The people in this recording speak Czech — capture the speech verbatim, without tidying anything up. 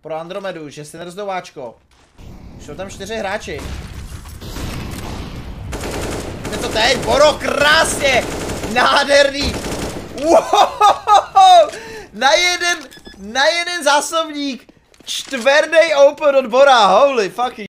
pro Andromedu, že si nerozdou váčko. Jsou tam čtyři hráči. Je to teď, Boro, krásně! Nádherný! Wow! Na jeden, na jeden zásobník! Čtvrtý open od Bora, holy fucking